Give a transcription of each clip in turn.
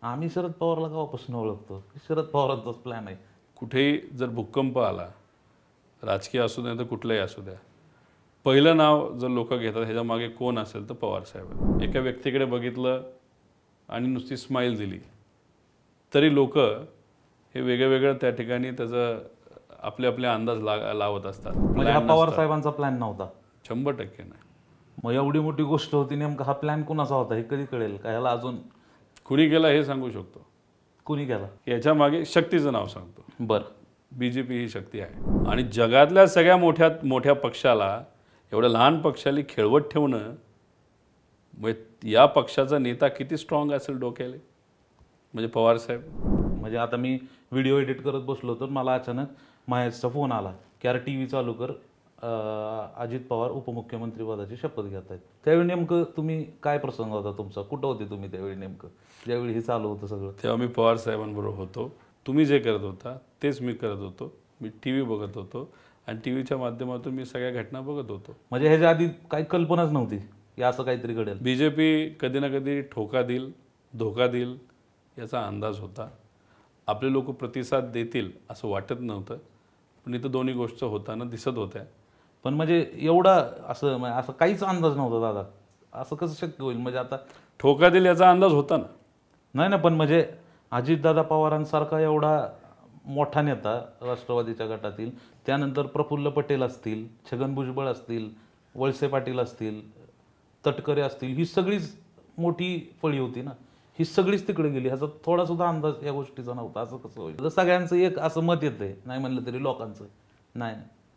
आम्ही शरद पवारला केव्हापासून ओळखतो. शरद पवारांचाच प्लॅन आहे. कुठेही जर भूकंप आला, राजकीय असू द्या तर कुठलंही असू द्या, पहिलं नाव जर लोक घेतात ह्याच्या मागे कोण असेल तर पवार साहेब. एका व्यक्तीकडे बघितलं आणि नुसती स्माईल दिली तरी लोक हे वेगळं वेगळं त्या ठिकाणी त्याचं आपले आपले अंदाज लावत असतात. म्हणजे हा पवार साहेबांचा प्लॅन नव्हता. 100% नाही. मग एवढी मोठी गोष्ट होती, नेमका हा प्लॅन कुणाचा होता हे कधी कळेल का? ह्याला अजून कुणी केला हे सांगू शकतो. कुणी केला? याच्या मागे शक्तीचं नाव सांगतो. बरं. BJP ही शक्ती आहे आणि जगातल्या सगळ्या मोठ्यात मोठ्या पक्षाला एवढ्या लहान पक्षाला खेळवत ठेवणं, म्हणजे या पक्षाचा नेता किती स्ट्रॉंग असेल डोक्याला, म्हणजे पवार साहेब. म्हणजे आता मी व्हिडिओ एडिट करत बसलो तर मला अचानक महेशचा फोन आला की अरे TV चालू कर, अजित पवार उपमुख्यमंत्री पदाची शपथ घेत आहेत. त्यावेळी नेमकं तुम्ही काय प्रसंग होता तुमचा? कुठं होते तुम्ही त्यावेळी नेमकं ज्यावेळी हे चालू होतं सगळं? तेव्हा मी पवार साहेबांबरोबर होतो. तुम्ही जे करत होता तेच मी करत होतो. मी TV बघत होतो आणि TVच्या माध्यमातून मी सगळ्या घटना बघत होतो. म्हणजे ह्याच्या आधी काही कल्पनाच नव्हती की असं काहीतरी घडेल. BJP कधी ना कधी ठोका देईल, धोका देईल याचा अंदाज होता. आपले लोक प्रतिसाद देतील असं वाटत नव्हतं, पण इथं दोन्ही गोष्ट होताना दिसत होत्या. पण म्हणजे एवढा असं असं काहीच अंदाज नव्हता दादा. असं कसं शक्य होईल? म्हणजे आता ठोका देईल याचा अंदाज होता ना. नाही ना, पण म्हणजे अजितदादा पवारांसारखा एवढा मोठा नेता राष्ट्रवादीच्या गटातील, त्यानंतर प्रफुल्ल पटेल असतील, छगन भुजबळ असतील, वळसे पाटील असतील, तटकरे असतील, ही सगळीच मोठी फळी होती ना. ही सगळीच तिकडे गेली. ह्याचा थोडा सुद्धा अंदाज या गोष्टीचा नव्हता. असं कसं होईल? तर सगळ्यांचं एक असं मत येतंय, नाही म्हणलं तरी लोकांचं, नाही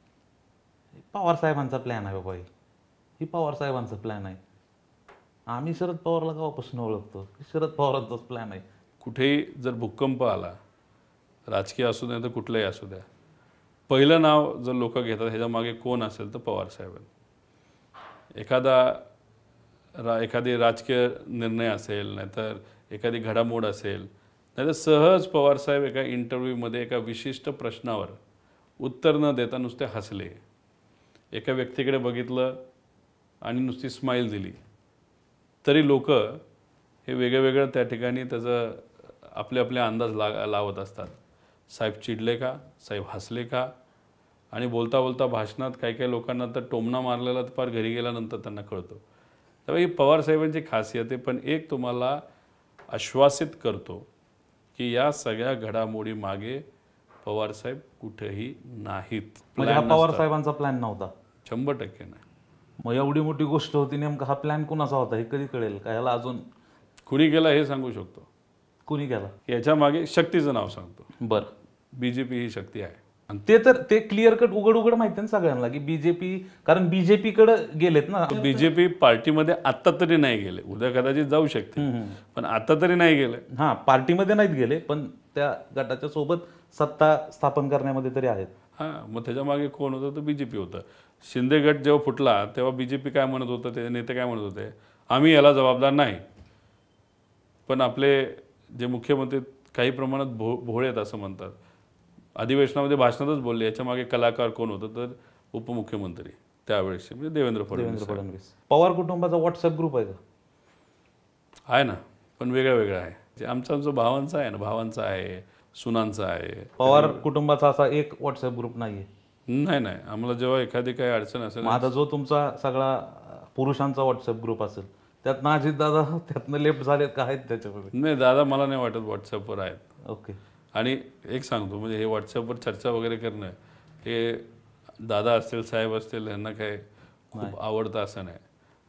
पवार साहेबांचा प्लॅन आहे बाबा. ही पवार साहेबांचा प्लॅन आहे. आम्ही शरद पवारला केव्हापासून ओळखतो. शरद पवारांचाच प्लॅन आहे. कुठेही जर भूकंप आला, राजकीय असू द्या तर कुठलंही असू द्या, पहिलं नाव जर लोक घेतात ह्याच्या मागे कोण असेल तर पवार साहेब. एखादी राजकीय निर्णय असेल, नाहीतर एखादी घडामोड असेल, नाहीतर सहज पवार साहेब एका इंटरव्ह्यूमध्ये एका विशिष्ट प्रश्नावर उत्तर न देता नुसते हसले. एका व्यक्तीकडे बघितलं आणि नुसती स्माईल दिली तरी लोक हे वेगळं वेगळं त्या ठिकाणी त्याचं आपले आपले अंदाज लावत असतात. साहेब चिडले का, साहेब हसले का, आणि बोलता बोलता भाषणात काही काही लोकांना तर टोमणा मारलेला तर फार घरी गेल्यानंतर त्यांना कळतो. त्यामुळे ही पवार साहेबांची खासियत आहे. पण एक तुम्हाला आश्वासित करतो की या सगळ्या घडामोडी मागे पवार साहेब कुठेही नाहीत. म्हणजे हा पवार साहेबांचा प्लॅन नव्हता. 100% नाही. मग एवढी मोठी गोष्ट होती, नेमका हा प्लॅन कुणाचा होता हे कधी कळेल का? ह्याला अजून कुणी केला हे सांगू शकतो. कुणी केला? याच्या मागे शक्तीचं नाव सांगतो. बरं. BJP ही शक्ती आहे. आणि ते क्लिअर कट उघड उघड माहिती आहे ना सगळ्यांना की BJP, कारण BJP कडे गेलेत ना. BJP पार्टीमध्ये आत्ता तरी नाही गेले, उद्या कदाचित जाऊ शकते, पण आता तरी नाही गेले. हां, पार्टीमध्ये नाहीत गेले, पण त्या गटाच्या सोबत सत्ता स्थापन करण्यामध्ये तरी आहेत. हां, मग त्याच्या मागे कोण होतं तर BJP होतं. शिंदे गट जेव्हा फुटला तेव्हा BJP काय म्हणत होतं, ते नेते काय म्हणत होते, आम्ही याला जबाबदार नाही. पण आपले जे मुख्यमंत्री काही प्रमाणात भोळे आहेत असं म्हणतात. अधिवेशनामध्ये भाषणातच बोलले याच्या मागे कलाकार कोण होतं तर उपमुख्यमंत्री त्यावेळेस म्हणजे देवेंद्र फडणवीस. पवार कुटुंबाचा व्हॉट्सअप ग्रुप आहे का? आहे ना, पण वेगळा वेगळा आहे. जे आमचा भावांचा आहे ना, भावांचा आहे, सुनांचा आहे. पवार कुटुंबाचा असा एक व्हॉट्सअप ग्रुप नाहीये. नाही, आम्हाला जेव्हा एखादी काही अडचण असेल. आता जो तुमचा सगळा पुरुषांचा व्हॉट्सअप ग्रुप असेल त्यातनं अजित दादा त्यातनं लेफ्ट झाले का आहेत त्याच्यामध्ये? नाही दादा, मला नाही वाटत व्हॉट्सअपवर आहेत. ओके. आणि एक सांगतो, म्हणजे हे व्हॉट्सअपवर चर्चा वगैरे करणं हे दादा असतील, साहेब असतील, यांना काय खूप आवडतं असं नाही.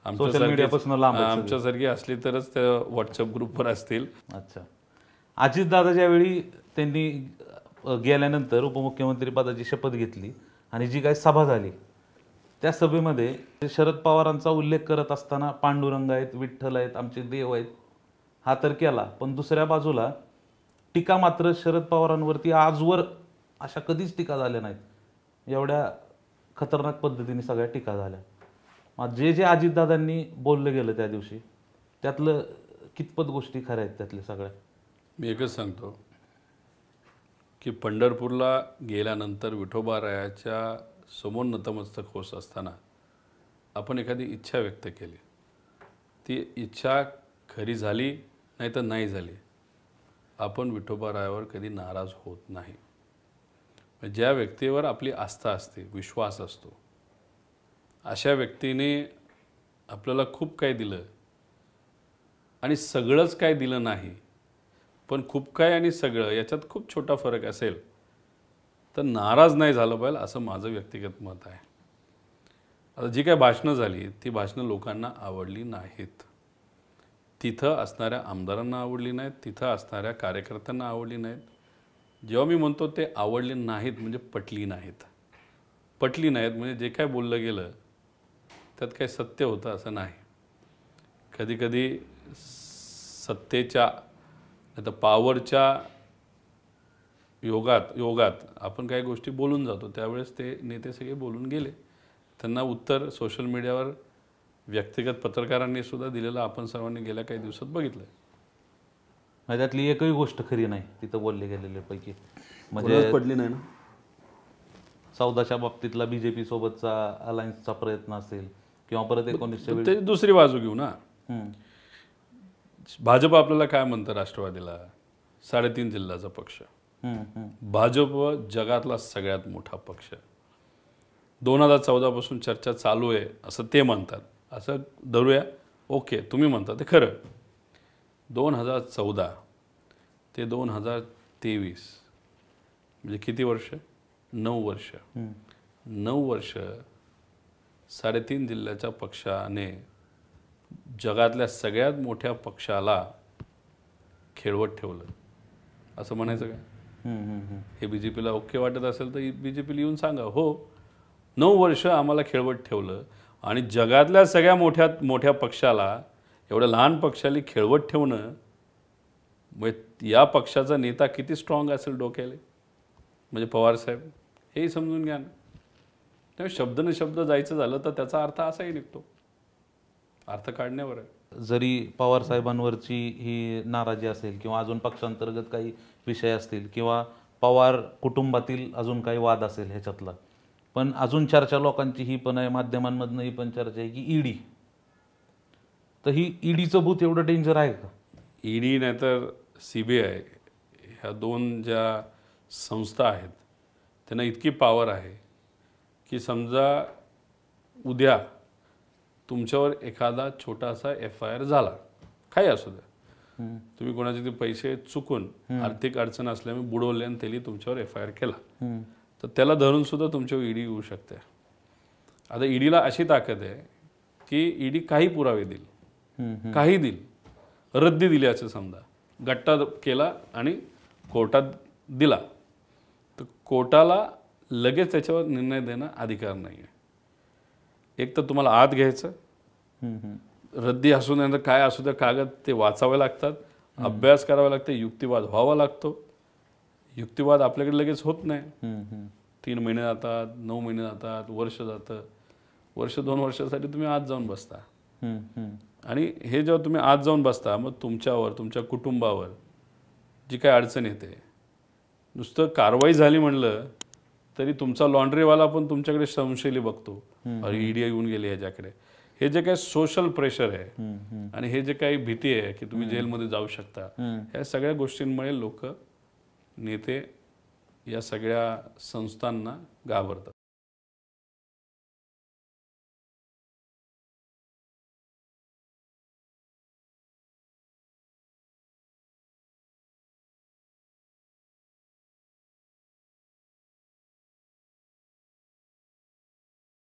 आमच्यासारखी असली तरच त्या व्हॉट्सअप ग्रुपवर असतील. अच्छा. अजित दादा ज्यावेळी त्यांनी गेल्यानंतर उपमुख्यमंत्री पदाची शपथ घेतली आणि जी काही सभा झाली त्या सभेमध्ये शरद पवारांचा उल्लेख करत असताना पांडुरंग आहेत, विठ्ठल आहेत, आमचे देव आहेत हा तर केला, पण दुसऱ्या बाजूला टीका मात्र शरद पवारांवरती आजवर अशा कधीच टीका झाल्या नाहीत. एवढ्या खतरनाक पद्धतीने सगळ्या टीका झाल्या. मग जे अजितदादांनी बोललं गेलं त्या दिवशी त्यातलं कितपत गोष्टी खऱ्या आहेत त्यातल्या सगळ्या? मी एकच सांगतो की पंढरपूरला गेल्यानंतर विठोबारायाच्या समोर नतमस्तक होत असताना आपण एखादी इच्छा व्यक्त केली, ती इच्छा खरी झाली नाही तर नाही झाली, आपण विठोबारायावर कधी नाराज होत नाही. ज्या व्यक्तीवर आपली आस्था असते, विश्वास असतो, अशा व्यक्तीने आपल्याला खूप काही दिलं आणि सगळंच काय दिलं नाही, पण खूप काय आणि सगळं याच्यात खूप छोटा फरक असेल तर नाराज नाही झालं पाहिजे, असं माझं व्यक्तिगत मत आहे. आता जी काय भाषणं झाली ती भाषणं लोकांना आवडली नाहीत. तिथं असणाऱ्या आमदारांना आवडली नाहीत, तिथं असणाऱ्या कार्यकर्त्यांना आवडली नाहीत. जेव्हा मी म्हणतो ते आवडले नाहीत म्हणजे पटली नाहीत. पटली नाहीत म्हणजे जे काय बोललं गेलं त्यात काही सत्य होतं असं नाही. कधीकधी सत्तेच्या नाही तर पॉवरच्या योगात आपण काही गोष्टी बोलून जातो. त्यावेळेस ते नेते सगळे बोलून गेले. त्यांना उत्तर सोशल मीडियावर व्यक्तिगत पत्रकारांनी सुद्धा दिलेलं आपण सर्वांनी गेल्या काही दिवसात बघितलं. त्यातली एकही गोष्ट खरी नाही तिथं बोलले गेलेले पैकी. कोणालाच पडली नाही ना. सौदाच्या बाबतीतला बीजेपी सोबतचा अलायन्सचा प्रयत्न असेल किंवा परत 1920 ते दुसरी बाजू घेऊ ना. भाजप आपल्याला काय म्हणतं राष्ट्रवादीला? 3.5 जिल्ह्याचा पक्ष. भाजप जगातला सगळ्यात मोठा पक्ष. 2014 पासून चर्चा चालू आहे असं ते म्हणतात. असं धरूया, ओके तुम्ही म्हणता ते खरं. 2014 ते 2023 म्हणजे किती वर्ष? 9 वर्ष. 9 वर्ष 3.5 जिल्ह्याच्या पक्षाने जगातल्या सगळ्यात मोठ्या पक्षाला खेळवत ठेवलं असं म्हणायचं काय? हे बीजेपीला ओके वाटत असेल तर बीजेपीला येऊन सांगा, हो 9 वर्ष आम्हाला खेळवत ठेवलं आणि जगातल्या सगळ्या मोठ्या पक्षाला, एवढ्या लहान पक्षाला खेळवत ठेवणं म्हणजे या पक्षाचा नेता किती स्ट्रॉंग असेल डोक्याला, म्हणजे पवारसाहेब हेही समजून घ्या ना. त्यामुळे शब्द न शब्द जायचं झालं तर त्याचा अर्थ असाही निघतो. अर्थ काढण्यावर आहे. जरी पवार साहेबांवरची ही नाराजी असेल किंवा अजून पक्षांतर्गत काही विषय असतील किंवा पवार कुटुंबातील अजून काही वाद असेल ह्याच्यातला, पण अजून चर्चा लोकांची ही पण आहे, माध्यमांमधनं ही पण चर्चा आहे की ईडी. तर ही ईडीचं भूत एवढं डेंजर आहे का? ईडी नाही तर CBI ह्या दोन ज्या संस्था आहेत त्यांना इतकी पॉवर आहे की समजा उद्या तुमच्यावर एखादा छोटासा FIR झाला, काही असू द्या, तुम्ही कोणाचे ते पैसे चुकून आर्थिक अडचण असल्यामुळे बुडवले आणि त्यांनी तुमच्यावर FIR केला, तर त्याला धरून सुद्धा तुमच्यावर ईडी येऊ शकते. आता ईडीला अशी ताकद आहे की ईडी काही पुरावे देईल, काही देईल. रद्दी दिली असं समजा, गट्टा केला आणि कोर्टात दिला, तर कोर्टाला लगेच त्याच्यावर निर्णय देणं अधिकार नाही आहे. एक तर तुम्हाला आत घ्यायचं, रद्दी असू नये काय असू द्या, कागद ते वाचावे लागतात, अभ्यास करावा लागतो, युक्तिवाद व्हावा लागतो. युक्तिवाद आपल्याकडे लगेच होत नाही. 3 महिने जातात, 9 महिने जातात, वर्ष जातं. वर्ष 2 वर्षासाठी तुम्ही आत जाऊन बसता. आणि हे जेव्हा तुम्ही आत जाऊन बसता, मग तुमच्यावर, तुमच्या कुटुंबावर जी काय अडचण येते, नुसतं कारवाई झाली म्हणलं तरी तुमचा लॉन्ड्रीवाला पण तुमच्याकडे संशयली बघतो, अरे ईडी येऊन गेली ह्याच्याकडे. हे जे काही सोशल प्रेशर आहे आणि हे जे काही भीती आहे की तुम्ही जेलमध्ये जाऊ शकता, ह्या सगळ्या गोष्टींमुळे लोक, नेते या सगळ्या संस्थांना घाबरतात.